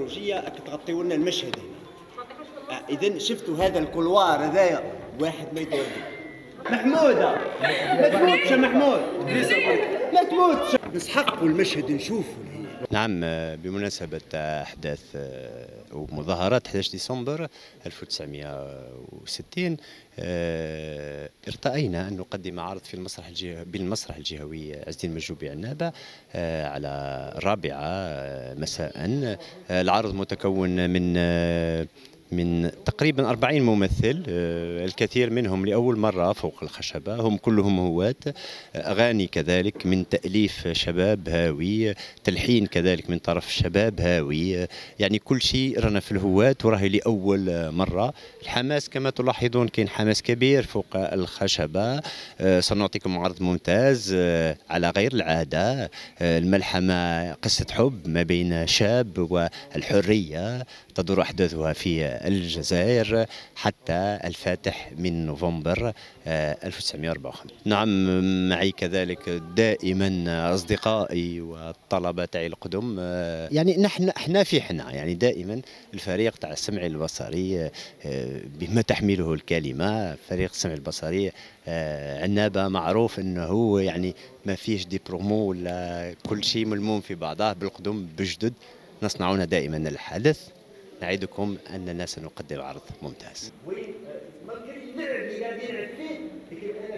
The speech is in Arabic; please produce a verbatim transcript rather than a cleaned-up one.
زوجيه تغطيو لنا المشهد هنا. اذا شفتوا هذا الكولوار هذايا واحد ما يدور. محموده ما تموتش يا محمود، ما تموتش، نسحقوا المشهد نشوفوا. نعم، بمناسبة أحداث أو مظاهرات أحد عشر ديسمبر ألف وتسعمائة وستين ارتأينا أن نقدم عرض في المسرح الجهوي بالمسرح الجهوي عز الدين المجوبي عنابة على الرابعة مساء. العرض متكون من من تقريبا أربعين ممثل، الكثير منهم لأول مرة فوق الخشبة، هم كلهم هواة، أغاني كذلك من تأليف شباب هاوي، تلحين كذلك من طرف شباب هاوي، يعني كل شيء رانا في الهواة وراهي لأول مرة. الحماس كما تلاحظون كاين حماس كبير فوق الخشبة. سنعطيكم عرض ممتاز على غير العادة. الملحمة قصة حب ما بين شاب والحرية، تدور أحداثها في الجزائر حتى الفاتح من نوفمبر ألف وتسعمائة وأربعة وخمسين. نعم، معي كذلك دائما أصدقائي والطلبة تاعي القدم، يعني نحن احنا في حنا يعني دائما الفريق تاع السمع البصري بما تحمله الكلمة. فريق السمع البصري عنابة معروف أنه يعني ما فيش دي برومو ولا كل شيء ملموم في بعضه، بالقدم بجدد نصنعون دائما الحدث. نعدكم أننا سنقدم عرض ممتاز.